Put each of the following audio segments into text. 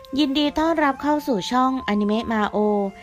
ยินดีต้อนรับเข้าสู่ช่องอนิเมะมาโอ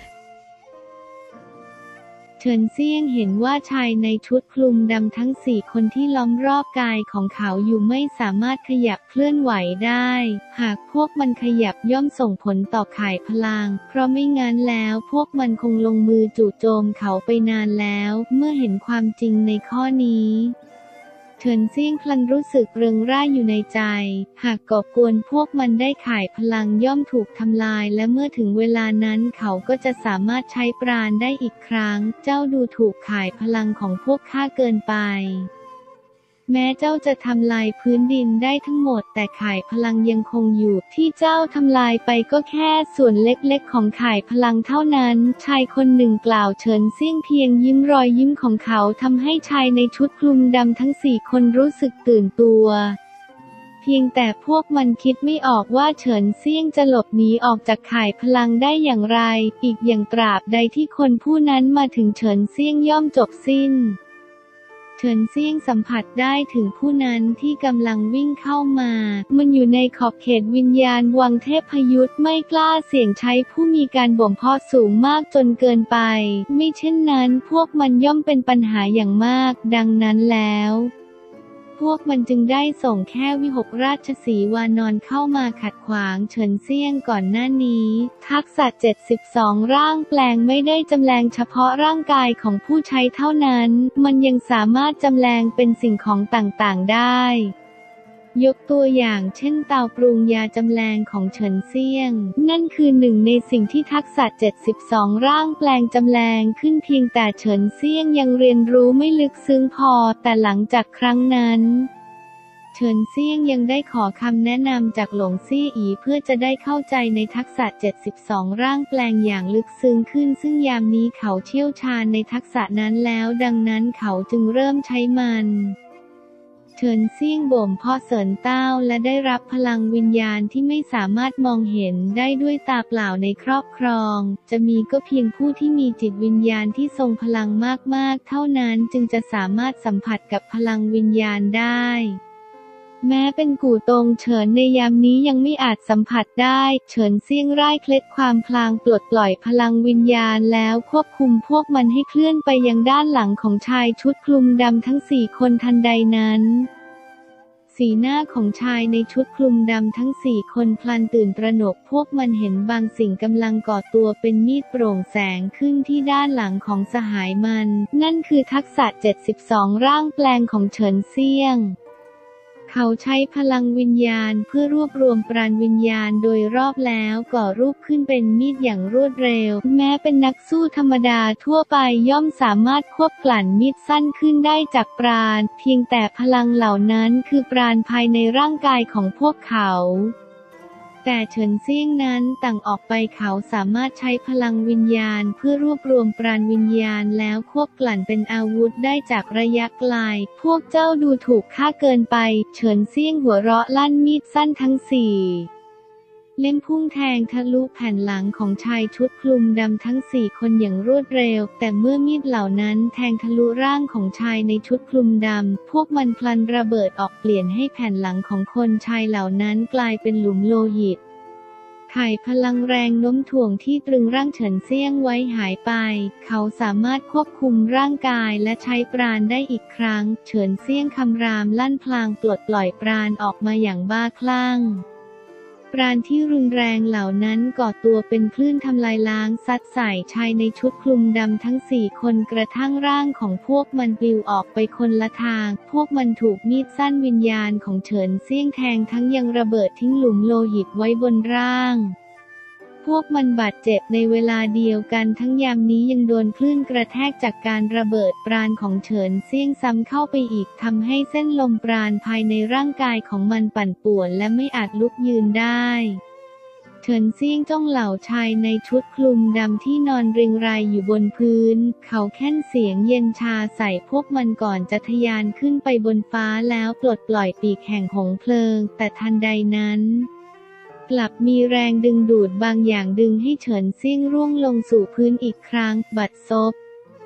เฉินเซี่ยงเห็นว่าชายในชุดคลุมดำทั้ง4คนที่ล้อมรอบกายของเขาอยู่ไม่สามารถขยับเคลื่อนไหวได้หากพวกมันขยับย่อมส่งผลต่อข่ายพลังเพราะไม่งั้นแล้วพวกมันคงลงมือจู่โจมเขาไปนานแล้วเมื่อเห็นความจริงในข้อนี้เฉินเซี่ยงพลันรู้สึกเริงร่าอยู่ในใจหากก่อกวนพวกมันได้ข่ายพลังย่อมถูกทำลายและเมื่อถึงเวลานั้นเขาก็จะสามารถใช้ปราณได้อีกครั้งเจ้าดูถูกข่ายพลังของพวกข้าเกินไปแม้เจ้าจะทำลายพื้นดินได้ทั้งหมดแต่ข่ายพลังยังคงอยู่ที่เจ้าทำลายไปก็แค่ส่วนเล็กๆของข่ายพลังเท่านั้นชายคนหนึ่งกล่าวเฉินเซี่ยงเพียงยิ้มรอยยิ้มของเขาทำให้ชายในชุดคลุมดำทั้ง4คนรู้สึกตื่นตัวเพียงแต่พวกมันคิดไม่ออกว่าเฉินเซี่ยงจะหลบหนีออกจากข่ายพลังได้อย่างไรอีกอย่างตราบใดที่คนผู้นั้นมาถึงเฉินเซี่ยงย่อมจบสิ้นเฉินเซี่ยงสัมผัสได้ถึงผู้นั้นที่กำลังวิ่งเข้ามามันอยู่ในขอบเขตวิญญาณวังเทพยุทธไม่กล้าเสี่ยงใช้ผู้มีการบ่มเพาะสูงมากจนเกินไปไม่เช่นนั้นพวกมันย่อมเป็นปัญหาอย่างมากดังนั้นแล้วพวกมันจึงได้ส่งแค่วิหกราชสีวานอนเข้ามาขัดขวางเฉินเซี่ยงก่อนหน้านี้ทักษะ72ร่างแปลงไม่ได้จำแรงเฉพาะร่างกายของผู้ใช้เท่านั้นมันยังสามารถจำแรงเป็นสิ่งของต่างๆได้ยกตัวอย่างเช่นเตาปรุงยาจำแรงของเฉินเซี่ยงนั่นคือหนึ่งในสิ่งที่ทักษะ72ร่างแปลงจำแรงขึ้นเพียงแต่เฉินเซี่ยงยังเรียนรู้ไม่ลึกซึ้งพอแต่หลังจากครั้งนั้นเฉินเซี่ยงยังได้ขอคำแนะนำจากหลงซี่อีเพื่อจะได้เข้าใจในทักษะ72ร่างแปลงอย่างลึกซึ้งขึ้นซึ่งยามนี้เขาเชี่ยวชาญในทักษะนั้นแล้วดังนั้นเขาจึงเริ่มใช้มันเฉินเซี่ยงบ่มเพาะเสินเต้าและได้รับพลังวิญญาณที่ไม่สามารถมองเห็นได้ด้วยตาเปล่าในครอบครองจะมีก็เพียงผู้ที่มีจิตวิญญาณที่ทรงพลังมากๆเท่านั้นจึงจะสามารถสัมผัสกับพลังวิญญาณได้แม้เป็นกู่ตงเฉินในยามนี้ยังไม่อาจสัมผัสได้เฉินเซี่ยงร่ายเคล็ดความพลางปลดปล่อยพลังวิญญาณแล้วควบคุมพวกมันให้เคลื่อนไปยังด้านหลังของชายชุดคลุมดำทั้ง4คนทันใดนั้นสีหน้าของชายในชุดคลุมดำทั้ง4คนพลันตื่นตระหนกพวกมันเห็นบางสิ่งกำลังก่อตัวเป็นมีดโปร่งแสงขึ้นที่ด้านหลังของสหายมันนั่นคือทักษะ72ร่างแปลงของเฉินเซี่ยงเขาใช้พลังวิญญาณเพื่อรวบรวมปราณวิญญาณโดยรอบแล้วก่อรูปขึ้นเป็นมีดอย่างรวดเร็วแม้เป็นนักสู้ธรรมดาทั่วไปย่อมสามารถควบกลั่นมีดสั้นขึ้นได้จากปราณเพียงแต่พลังเหล่านั้นคือปราณภายในร่างกายของพวกเขาแต่เฉินเซี่ยงนั้นต่างออกไปเขาสามารถใช้พลังวิญญาณเพื่อรวบรวมปราณวิญญาณแล้วควบกลั่นเป็นอาวุธได้จากระยะไกลพวกเจ้าดูถูกข้าเกินไปเฉินเซี่ยงหัวเราะลั่นมีดสั้นทั้ง4เล่มพุ่งแทงทะลุแผ่นหลังของชายชุดคลุมดำทั้ง4คนอย่างรวดเร็วแต่เมื่อมีดเหล่านั้นแทงทะลุร่างของชายในชุดคลุมดำพวกมันพลันระเบิดออกเปลี่ยนให้แผ่นหลังของคนชายเหล่านั้นกลายเป็นหลุมโลหิตไข่พลังแรงโน้มถ่วงที่ตรึงร่างเฉินเซี่ยงไว้หายไปเขาสามารถควบคุมร่างกายและใช้ปราณได้อีกครั้งเฉินเซี่ยงคำรามลั่นพลางปลดปล่อยปราณออกมาอย่างบ้าคลั่งปราณที่รุนแรงเหล่านั้นก่อตัวเป็นคลื่นทำลายล้างซัดใส่ชายในชุดคลุมดำทั้ง4คนกระทั่งร่างของพวกมันปลิวออกไปคนละทางพวกมันถูกมีดสั้นวิญญาณของเฉินเซี่ยงแทงทั้งยังระเบิดทิ้งหลุมโลหิตไว้บนร่างพวกมันบาดเจ็บในเวลาเดียวกันทั้งยามนี้ยังโดนคลื่นกระแทกจากการระเบิดปราณของเฉินเซี่ยงซ้ำเข้าไปอีกทำให้เส้นลมปราณภายในร่างกายของมันปั่นป่วนและไม่อาจลุกยืนได้เฉินเซี่ยงจ้องเหล่าชายในชุดคลุมดำที่นอนเรียงรายอยู่บนพื้นเขาแค่นเสียงเย็นชาใส่พวกมันก่อนจะทะยานขึ้นไปบนฟ้าแล้วปลดปล่อยปีกแห่งหงส์เพลิงแต่ทันใดนั้นกลับมีแรงดึงดูดบางอย่างดึงให้เฉินเซี่ยงร่วงลงสู่พื้นอีกครั้งบัดซบ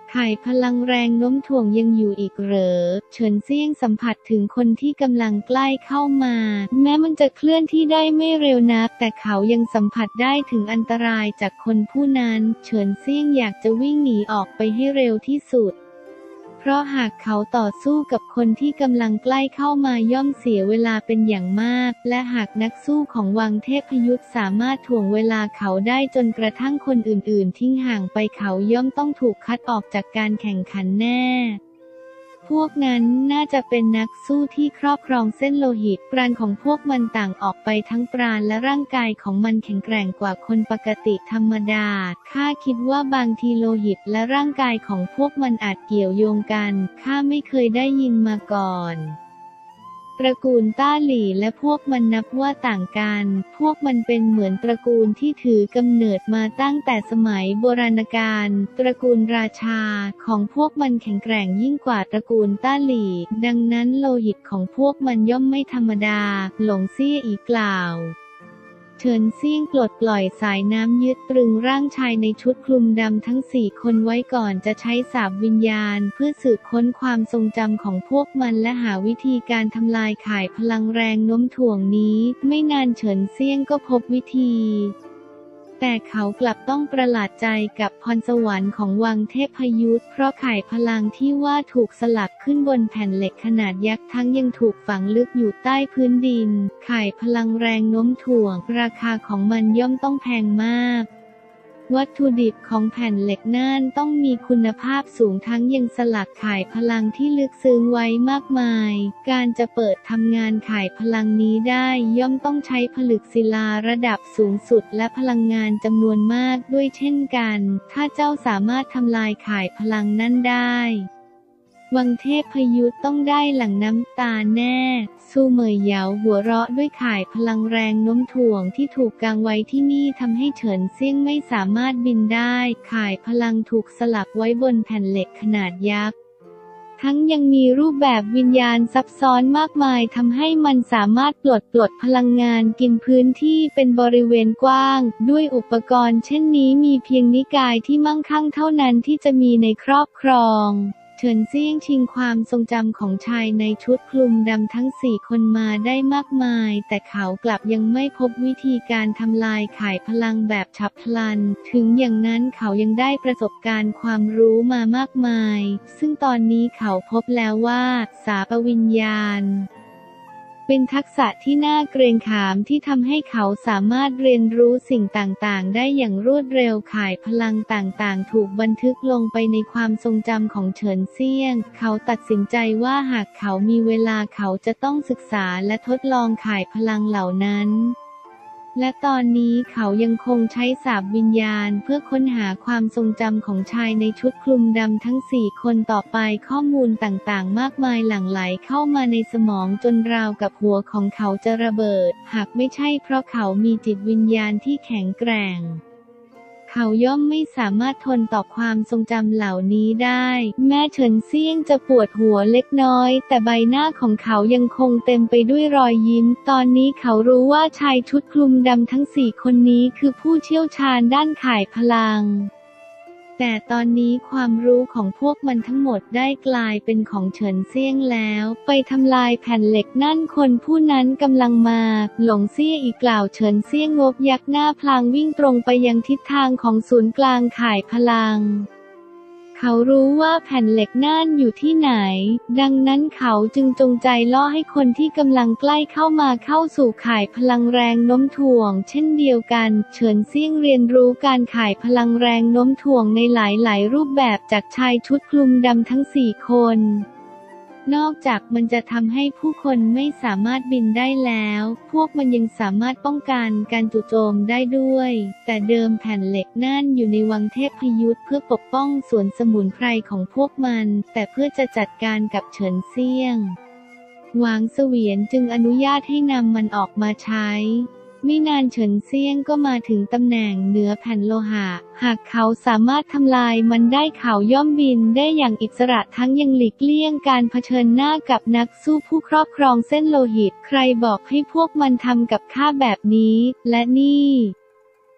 ไข่พลังแรงโน้มถ่วงยังอยู่อีกเหรอเฉินเซี่ยงสัมผัสถึงคนที่กำลังใกล้เข้ามาแม้มันจะเคลื่อนที่ได้ไม่เร็วนักแต่เขายังสัมผัสได้ถึงอันตรายจากคนผู้นั้นเฉินเซี่ยงอยากจะวิ่งหนีออกไปให้เร็วที่สุดเพราะหากเขาต่อสู้กับคนที่กำลังใกล้เข้ามาย่อมเสียเวลาเป็นอย่างมากและหากนักสู้ของวังเทพยุทธสามารถถ่วงเวลาเขาได้จนกระทั่งคนอื่นๆทิ้งห่างไปเขาย่อมต้องถูกคัดออกจากการแข่งขันแน่พวกนั้นน่าจะเป็นนักสู้ที่ครอบครองเส้นโลหิตปราณของพวกมันต่างออกไปทั้งปราณและร่างกายของมันแข็งแกร่งกว่าคนปกติธรรมดาข้าคิดว่าบางทีโลหิตและร่างกายของพวกมันอาจเกี่ยวโยงกันข้าไม่เคยได้ยินมาก่อนตระกูลต้าหลี่และพวกมันนับว่าต่างกันพวกมันเป็นเหมือนตระกูลที่ถือกำเนิดมาตั้งแต่สมัยโบราณกาลตระกูลราชาของพวกมันแข็งแกร่งยิ่งกว่าตระกูลต้าหลี่ดังนั้นโลหิตของพวกมันย่อมไม่ธรรมดาหลงเซี่ยอีกล่าวเฉินเซี่ยงปลดปล่อยสายน้ำยึดตรึงร่างชายในชุดคลุมดำทั้ง4 คนไว้ก่อนจะใช้สาปวิญญาณเพื่อสืบค้นความทรงจำของพวกมันและหาวิธีการทำลายข่ายพลังแรงโน้มถ่วงนี้ไม่นานเฉินเซี่ยงก็พบวิธีแต่เขากลับต้องประหลาดใจกับพรสวรรค์ของวังเทพยุทธเพราะข่ายพลังที่ว่าถูกสลักขึ้นบนแผ่นเหล็กขนาดยักษ์ทั้งยังถูกฝังลึกอยู่ใต้พื้นดินข่ายพลังแรงโน้มถ่วงราคาของมันย่อมต้องแพงมากวัตถุดิบของแผ่นเหล็กนั่นต้องมีคุณภาพสูงทั้งยังสลักข่ายพลังที่ลึกซึ้งไว้มากมายการจะเปิดทำงานข่ายพลังนี้ได้ย่อมต้องใช้ผลึกศิลาระดับสูงสุดและพลังงานจำนวนมากด้วยเช่นกันถ้าเจ้าสามารถทำลายข่ายพลังนั้นได้วังเทพยุทธต้องได้หลั่งน้ำตาแน่ซูเหมยเหยาหัวเราะด้วยข่ายพลังแรงโน้มถ่วงที่ถูกกางไว้ที่นี่ทำให้เฉินเซี่ยงไม่สามารถบินได้ข่ายพลังถูกสลักไว้บนแผ่นเหล็กขนาดยักษ์ทั้งยังมีรูปแบบวิญญาณซับซ้อนมากมายทำให้มันสามารถปลดพลังงานกินพื้นที่เป็นบริเวณกว้างด้วยอุปกรณ์เช่นนี้มีเพียงนิกายที่มั่งคั่งเท่านั้นที่จะมีในครอบครองเฉินเซี่ยงชิงความทรงจำของชายในชุดคลุมดำทั้ง4 คนมาได้มากมายแต่เขากลับยังไม่พบวิธีการทำลายข่ายพลังแบบฉับพลันถึงอย่างนั้นเขายังได้ประสบการณ์ความรู้มามากมายซึ่งตอนนี้เขาพบแล้วว่าสาปวิญญาณเป็นทักษะที่น่าเกรงขามที่ทำให้เขาสามารถเรียนรู้สิ่งต่างๆได้อย่างรวดเร็วข่ายพลังต่างๆถูกบันทึกลงไปในความทรงจำของเฉินเซี่ยงเขาตัดสินใจว่าหากเขามีเวลาเขาจะต้องศึกษาและทดลองข่ายพลังเหล่านั้นและตอนนี้เขายังคงใช้สาปวิญญาณเพื่อค้นหาความทรงจำของชายในชุดคลุมดำทั้ง4 คนต่อไปข้อมูลต่างๆมากมายหลั่งไหลเข้ามาในสมองจนราวกับหัวของเขาจะระเบิดหากไม่ใช่เพราะเขามีจิตวิญญาณที่แข็งแกร่งเขาย่อมไม่สามารถทนต่อความทรงจำเหล่านี้ได้แม้เฉินเซี่ยงจะปวดหัวเล็กน้อยแต่ใบหน้าของเขายังคงเต็มไปด้วยรอยยิ้มตอนนี้เขารู้ว่าชายชุดคลุมดำทั้ง4 คนนี้คือผู้เชี่ยวชาญด้านข่ายพลังแต่ตอนนี้ความรู้ของพวกมันทั้งหมดได้กลายเป็นของเฉินเซี่ยงแล้วไปทำลายแผ่นเหล็กนั่นคนผู้นั้นกำลังมาหลงเซี่ยอีกกล่าวเฉินเซี่ยงงบยักหน้าพลางวิ่งตรงไปยังทิศทางของศูนย์กลางข่ายพลังเขารู้ว่าแผ่นเหล็กนั่นอยู่ที่ไหนดังนั้นเขาจึงจงใจล่อให้คนที่กำลังใกล้เข้ามาเข้าสู่ข่ายพลังแรงโน้มถ่วงเช่นเดียวกันเฉินเซี่ยงเรียนรู้การข่ายพลังแรงโน้มถ่วงในหลายๆรูปแบบจากชายชุดคลุมดำทั้ง4 คนนอกจากมันจะทำให้ผู้คนไม่สามารถบินได้แล้วพวกมันยังสามารถป้องกันการจู่โจมได้ด้วยแต่เดิมแผ่นเหล็กนั่นอยู่ในวังเทพยุทธเพื่อปกป้องสวนสมุนไพรของพวกมันแต่เพื่อจะจัดการกับเฉินเซี่ยงหวางเสวียนจึงอนุญาตให้นำมันออกมาใช้ไม่นานเฉินเซี่ยงก็มาถึงตำแหน่งเหนือแผ่นโลหะหากเขาสามารถทำลายมันได้เขาย่อมบินได้อย่างอิสระทั้งยังหลีกเลี่ยงการเผชิญหน้ากับนักสู้ผู้ครอบครองเส้นโลหิตใครบอกให้พวกมันทำกับข้าแบบนี้และนี่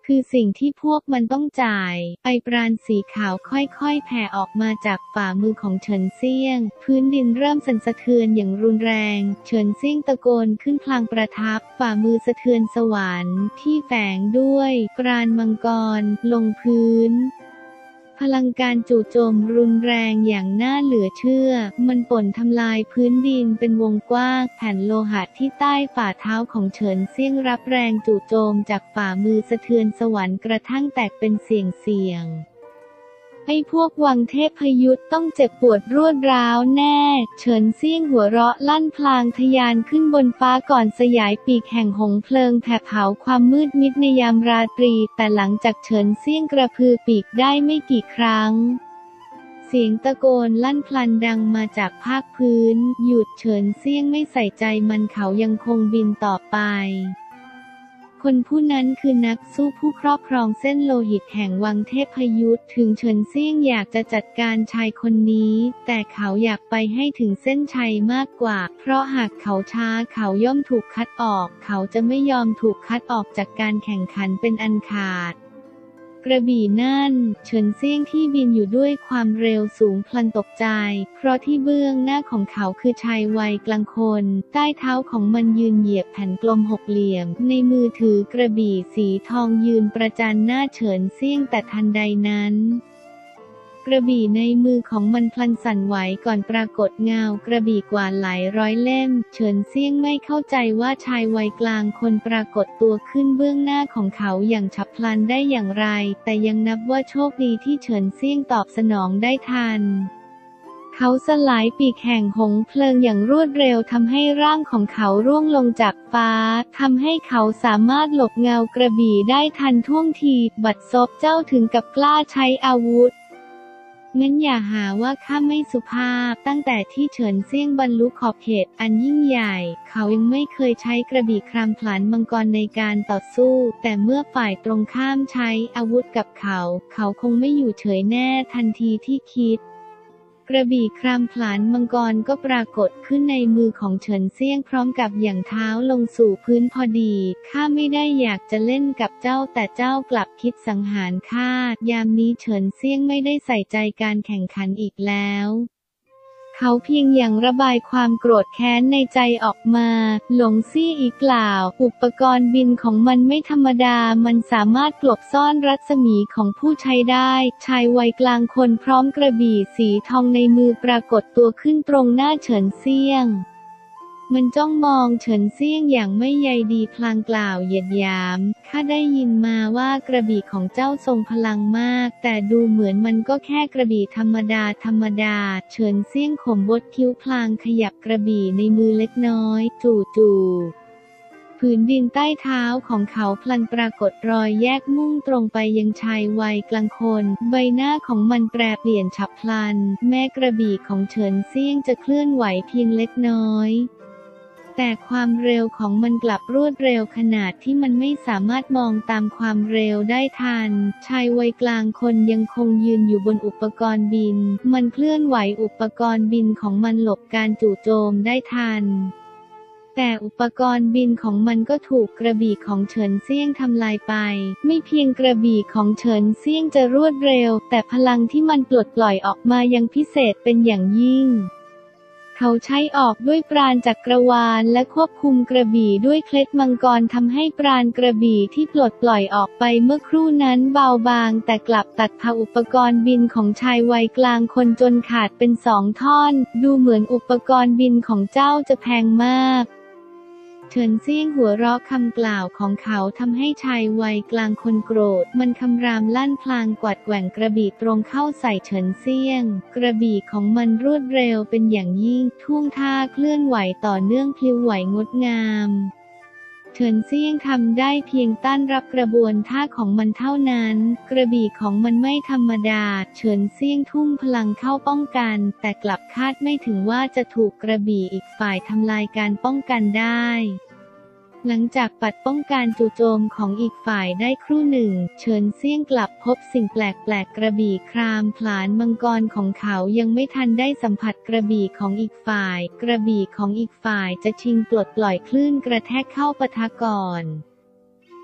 คือสิ่งที่พวกมันต้องจ่ายไอปราณสีขาวค่อยๆแผ่ออกมาจากฝ่ามือของเฉินเซี่ยงพื้นดินเริ่มสั่นสะเทือนอย่างรุนแรงเฉินเซี่ยงตะโกนขึ้นพลางประทับฝ่ามือสะเทือนสวรรค์ที่แฝงด้วยปราณมังกรลงพื้นพลังการจู่โจมรุนแรงอย่างน่าเหลือเชื่อมันป่นทำลายพื้นดินเป็นวงกว้างแผ่นโลหะที่ใต้ฝ่าเท้าของเฉินเซี่ยงรับแรงจู่โจมจากฝ่ามือสะเทือนสวรรค์กระทั่งแตกเป็นเสียงไอ้พวกวังเทพยุทธต้องเจ็บปวดรวดร้าวแน่เฉินเซี่ยงหัวเราะลั่นพลางทะยานขึ้นบนฟ้าก่อนสยายปีกแห่งหงส์เพลิงแผดเผาความมืดมิดในยามราตรีแต่หลังจากเฉินเซี่ยงกระพือปีกได้ไม่กี่ครั้งเสียงตะโกนลั่นพลันดังมาจากภาคพื้นหยุดเฉินเซี่ยงไม่ใส่ใจมันเขายังคงบินต่อไปคนผู้นั้นคือนักสู้ผู้ครอบครองเส้นโลหิตแห่งวังเทพยุทธถึงเฉินเซี่ยงอยากจะจัดการชายคนนี้แต่เขาอยากไปให้ถึงเส้นชัยมากกว่าเพราะหากเขาช้าเขาย่อมถูกคัดออกเขาจะไม่ยอมถูกคัดออกจากการแข่งขันเป็นอันขาดกระบี่นั่นเฉินเซี่ยงที่บินอยู่ด้วยความเร็วสูงพลันตกใจเพราะที่เบื้องหน้าของเขาคือชายวัยกลางคนใต้เท้าของมันยืนเหยียบแผ่นกลมหกเหลี่ยมในมือถือกระบี่สีทองยืนประจันหน้าเฉินเซี่ยงแต่ทันใดนั้นกระบี่ในมือของมันพลันสั่นไหวก่อนปรากฏเงากระบี่กว่าหลายร้อยเล่มเฉินเซี่ยงไม่เข้าใจว่าชายวัยกลางคนปรากฏตัวขึ้นเบื้องหน้าของเขาอย่างฉับพลันได้อย่างไรแต่ยังนับว่าโชคดีที่เฉินเซี่ยงตอบสนองได้ทันเขาสลายปีกแห่งหงส์เพลิงอย่างรวดเร็วทำให้ร่างของเขาร่วงลงจากฟ้าทำให้เขาสามารถหลบเงากระบี่ได้ทันท่วงทีบัดซบเจ้าถึงกับกล้าใช้อาวุธงั้นอย่าหาว่าข้าไม่สุภาพตั้งแต่ที่เฉินเซี่ยงบรรลุขอบเขตอันยิ่งใหญ่เขายังไม่เคยใช้กระบี่ครามผลันมังกรในการต่อสู้แต่เมื่อฝ่ายตรงข้ามใช้อาวุธกับเขาคงไม่อยู่เฉยแน่ทันทีที่คิดกระบี่ครามผลันมังกรก็ปรากฏขึ้นในมือของเฉินเซี่ยงพร้อมกับหยั่งเท้าลงสู่พื้นพอดีข้าไม่ได้อยากจะเล่นกับเจ้าแต่เจ้ากลับคิดสังหารข้ายามนี้เฉินเซี่ยงไม่ได้ใส่ใจการแข่งขันอีกแล้วเขาเพียงอย่างระบายความโกรธแค้นในใจออกมาหลงซี่อีกกล่าวอุปกรณ์บินของมันไม่ธรรมดามันสามารถกลบซ่อนรัศมีของผู้ใช้ได้ชายวัยกลางคนพร้อมกระบี่สีทองในมือปรากฏตัวขึ้นตรงหน้าเฉินเซี่ยงมันจ้องมองเฉินเซี่ยงอย่างไม่ใยดีพลางกล่าวเหยียดหยามข้าได้ยินมาว่ากระบี่ของเจ้าทรงพลังมากแต่ดูเหมือนมันก็แค่กระบี่ธรรมดาเฉินเซี่ยงข่มบดคิ้วพลางขยับกระบี่ในมือเล็กน้อยจู่ผืนดินใต้เท้าของเขาพลันปรากฏรอยแยกมุ่งตรงไปยังชายวัยกลางคนใบหน้าของมันแปรเปลี่ยนฉับพลันแม้กระบี่ของเฉินเซี่ยงจะเคลื่อนไหวเพียงเล็กน้อยแต่ความเร็วของมันกลับรวดเร็วขนาดที่มันไม่สามารถมองตามความเร็วได้ทันชายวัยกลางคนยังคงยืนอยู่บนอุปกรณ์บินมันเคลื่อนไหวอุปกรณ์บินของมันหลบการจู่โจมได้ทันแต่อุปกรณ์บินของมันก็ถูกกระบี่ของเฉินเซี่ยงทำลายไปไม่เพียงกระบี่ของเฉินเซี่ยงจะรวดเร็วแต่พลังที่มันปลดปล่อยออกมายังพิเศษเป็นอย่างยิ่งเขาใช้ออกด้วยปราณจักรวาลและควบคุมกระบี่ด้วยเคล็ดมังกรทำให้ปราณกระบี่ที่ปลดปล่อยออกไปเมื่อครู่นั้นเบาบางแต่กลับตัดผ่าอุปกรณ์บินของชายวัยกลางคนจนขาดเป็น2 ท่อนดูเหมือนอุปกรณ์บินของเจ้าจะแพงมากเฉินเซี่ยงหัวเราะคำกล่าวของเขาทำให้ชายวัยกลางคนโกรธมันคำรามลั่นพลางกวัดแกว่งกระบี่ตรงเข้าใส่เฉินเซี่ยงกระบี่ของมันรวดเร็วเป็นอย่างยิ่งท่วงท่าเคลื่อนไหวต่อเนื่องพลิ้วไหวงดงามเฉินเซี่ยงทำได้เพียงต้านรับกระบวนท่าของมันเท่านั้นกระบี่ของมันไม่ธรรมดาเฉินเซี่ยงทุ่มพลังเข้าป้องกันแต่กลับคาดไม่ถึงว่าจะถูกกระบี่อีกฝ่ายทำลายการป้องกันได้หลังจากปัดป้องกันจู่โจมของอีกฝ่ายได้ครู่หนึ่งเฉินเซี่ยงกลับพบสิ่งแปลกกระบี่ครามผลาญมังกรของเขายังไม่ทันได้สัมผัสกระบี่ของอีกฝ่ายกระบี่ของอีกฝ่ายจะชิงปลดปล่อยคลื่นกระแทกเข้าปะทะก่อน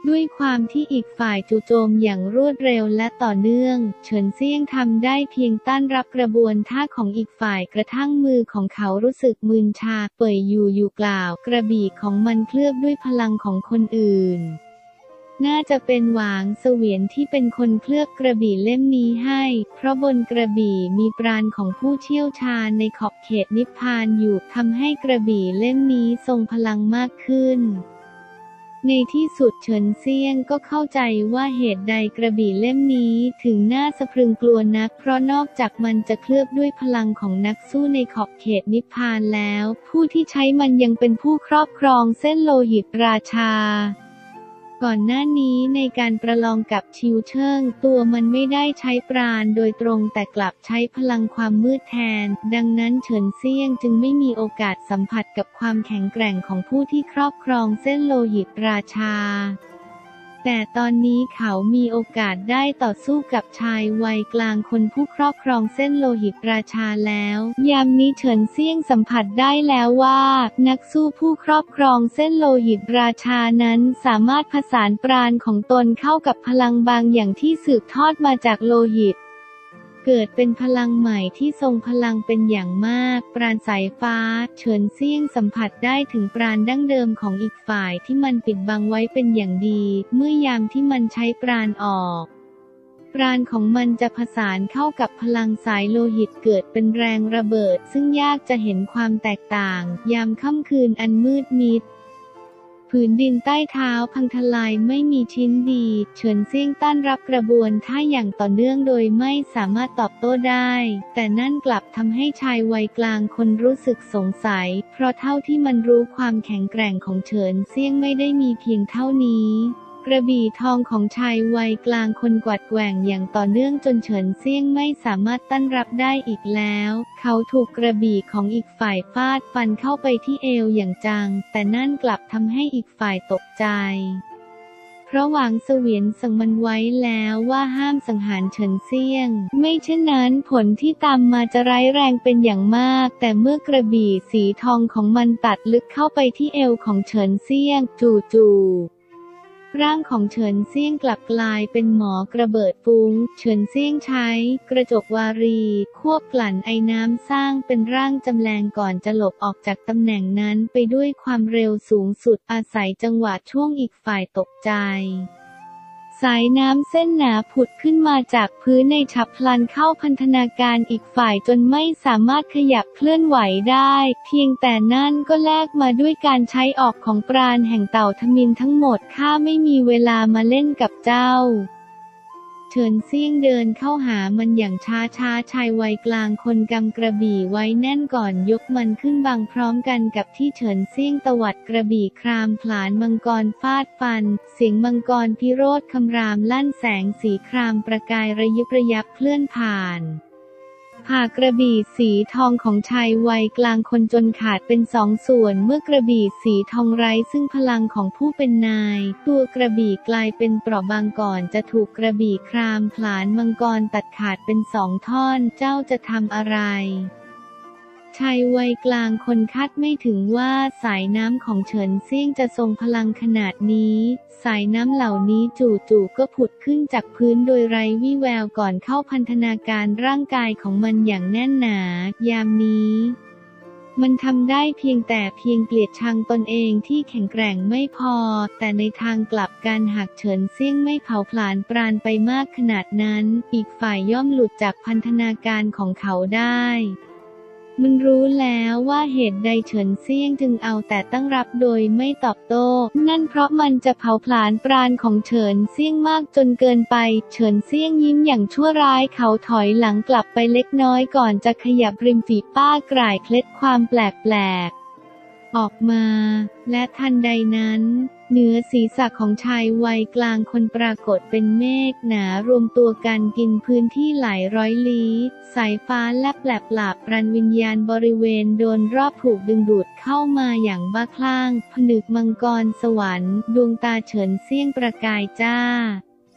ด้วยความที่อีกฝ่ายจู่โจมอย่างรวดเร็วและต่อเนื่องเฉินเซี่ยงทำได้เพียงต้านรับกระบวนท่าของอีกฝ่ายกระทั่งมือของเขารู้สึกมึนชาเปื่อยอยู่กล่าวกระบี่ของมันเคลือบด้วยพลังของคนอื่นน่าจะเป็นหวางเสวียนที่เป็นคนเคลือบกระบี่เล่มนี้ให้เพราะบนกระบี่มีปราณของผู้เชี่ยวชาญในขอบเขตนิพพานอยู่ทำให้กระบี่เล่มนี้ทรงพลังมากขึ้นในที่สุดเฉินเซี่ยงก็เข้าใจว่าเหตุใดกระบี่เล่มนี้ถึงน่าสะพรึงกลัวนักเพราะนอกจากมันจะเคลือบด้วยพลังของนักสู้ในขอบเขตนิพพานแล้วผู้ที่ใช้มันยังเป็นผู้ครอบครองเส้นโลหิตราชาก่อนหน้านี้ในการประลองกับชิวเชิงตัวมันไม่ได้ใช้ปราณโดยตรงแต่กลับใช้พลังความมืดแทนดังนั้นเฉินเซี่ยงจึงไม่มีโอกาสสัมผัสกับความแข็งแกร่งของผู้ที่ครอบครองเส้นโลหิตราชาแต่ตอนนี้เขามีโอกาสได้ต่อสู้กับชายวัยกลางคนผู้ครอบครองเส้นโลหิตราชาแล้วยามนี้เฉินเซี่ยงสัมผัสได้แล้วว่านักสู้ผู้ครอบครองเส้นโลหิตราชานั้นสามารถผสานปราณของตนเข้ากับพลังบางอย่างที่สืบทอดมาจากโลหิตเกิดเป็นพลังใหม่ที่ทรงพลังเป็นอย่างมากปราณสายฟ้าเฉินเซี่ยงสัมผัสได้ถึงปราณดั้งเดิมของอีกฝ่ายที่มันปิดบังไว้เป็นอย่างดีเมื่อยามที่มันใช้ปราณออกปราณของมันจะผสานเข้ากับพลังสายโลหิตเกิดเป็นแรงระเบิดซึ่งยากจะเห็นความแตกต่างยามค่ำคืนอันมืดมิดผืนดินใต้เท้าพังทลายไม่มีชิ้นดีเฉินเซี่ยงต้านรับกระบวนท่าอย่างต่อเนื่องโดยไม่สามารถตอบโต้ได้แต่นั่นกลับทำให้ชายวัยกลางคนรู้สึกสงสัยเพราะเท่าที่มันรู้ความแข็งแกร่งของเฉินเซี่ยงไม่ได้มีเพียงเท่านี้กระบี่ทองของชายวัยกลางคนกวัดแกว่งอย่างต่อเนื่องจนเฉินเซี่ยงไม่สามารถต้านรับได้อีกแล้วเขาถูกกระบี่ของอีกฝ่ายฟาดฟันเข้าไปที่เอวอย่างจังแต่นั่นกลับทำให้อีกฝ่ายตกใจเพราะหวังเสวียนสั่งมันไว้แล้วว่าห้ามสังหารเฉินเซี่ยงไม่เช่นนั้นผลที่ตามมาจะร้ายแรงเป็นอย่างมากแต่เมื่อกระบี่สีทองของมันตัดลึกเข้าไปที่เอวของเฉินเซี่ยงจู่ร่างของเฉินเซี่ยงกลับกลายเป็นหมอกระเบิดฟุ้งเฉินเซี่ยงใช้กระจกวารีควบกลั่นไอน้ำสร้างเป็นร่างจำแรงก่อนจะหลบออกจากตำแหน่งนั้นไปด้วยความเร็วสูงสุดอาศัยจังหวะช่วงอีกฝ่ายตกใจสายน้ำเส้นหนาผุดขึ้นมาจากพื้นในฉับพลันเข้าพันธนาการอีกฝ่ายจนไม่สามารถขยับเคลื่อนไหวได้เพียงแต่นั่นก็แลกมาด้วยการใช้ออกของปราณแห่งเต่าทมิฬทั้งหมดข้าไม่มีเวลามาเล่นกับเจ้าเฉินเซี่ยงเดินเข้าหามันอย่างช้าชายวัยกลางคนกำกระบี่ไว้แน่นก่อนยกมันขึ้นบังพร้อมกันกับที่เฉินเซี่ยงตวัดกระบี่ครามผลาญมังกรฟาดฟันเสียงมังกรพิโรธคำรามลั่นแสงสีครามประกายระยิบระยับเคลื่อนผ่านผ่ากระบี่สีทองของชายวัยกลางคนจนขาดเป็นสองส่วนเมื่อกระบี่สีทองไร้ซึ่งพลังของผู้เป็นนายตัวกระบี่กลายเป็นเปราะบางก่อนจะถูกกระบี่ครามผลาญมังกรตัดขาดเป็นสองท่อนเจ้าจะทำอะไรชายวัยกลางคนคาดไม่ถึงว่าสายน้ำของเฉินเซี่ยงจะทรงพลังขนาดนี้สายน้ำเหล่านี้จู่ๆก็ผุดขึ้นจากพื้นโดยไร้วี่แววก่อนเข้าพันธนาการร่างกายของมันอย่างแน่นหนายามนี้มันทำได้เพียงเกลียดชังตนเองที่แข็งแกร่งไม่พอแต่ในทางกลับกันหากเฉินเซี่ยงไม่เผาผลาญปราณไปมากขนาดนั้นอีกฝ่ายย่อมหลุดจากพันธนาการของเขาได้มันรู้แล้วว่าเหตุใดเฉินเซี่ยงจึงเอาแต่ตั้งรับโดยไม่ตอบโต้นั่นเพราะมันจะเผาผลาญปราณของเฉินเซี่ยงมากจนเกินไปเฉินเซี่ยงยิ้มอย่างชั่วร้ายเขาถอยหลังกลับไปเล็กน้อยก่อนจะขยับริมฝีปากกร่ายเคล็ดความแปลกออกมาและทันใดนั้นเหนือศีรษะของชายวัยกลางคนปรากฏเป็นเมฆหนารวมตัวกันกินพื้นที่หลายร้อยลี้สายฟ้าแลบแหลบหลาบรันวิญญาณบริเวณโดนรอบถูกดึงดูดเข้ามาอย่างบ้าคลั่งผนึกมังกรสวรรค์ดวงตาเฉินเซี่ยงประกายจ้า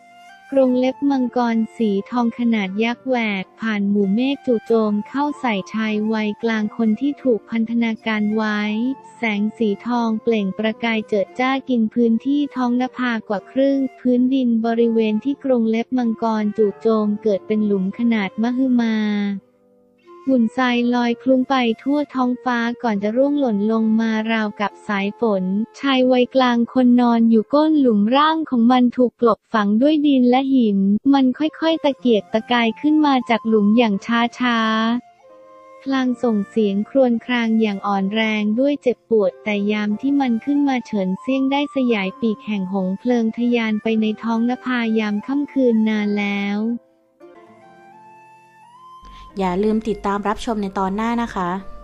กรงเล็บมังกรสีทองขนาดยักษ์แหวกผ่านหมู่เมฆจู่โจมเข้าใส่ชายวัยกลางคนที่ถูกพันธนาการไว้ แสงสีทองเปล่งประกายเจิดจ้ากินพื้นที่ท้องนภากว่าครึ่งพื้นดินบริเวณที่กรงเล็บมังกรจู่โจมเกิดเป็นหลุมขนาดมหึมาฝุ่นทรายลอยคลุ้งไปทั่วท้องฟ้าก่อนจะร่วงหล่นลงมาราวกับสายฝนชายวัยกลางคนนอนอยู่ก้นหลุมร่างของมันถูกกลบฝังด้วยดินและหินมันค่อยๆตะเกียกตะกายขึ้นมาจากหลุมอย่างช้าๆพลางส่งเสียงครวญครางอย่างอ่อนแรงด้วยเจ็บปวดแต่ยามที่มันขึ้นมาเฉินเสี้ยงได้สยายปีกแห่งหงส์เพลิงทะยานไปในท้องนภายามค่ำคืนนานแล้วอย่าลืมติดตามรับชมในตอนหน้านะคะ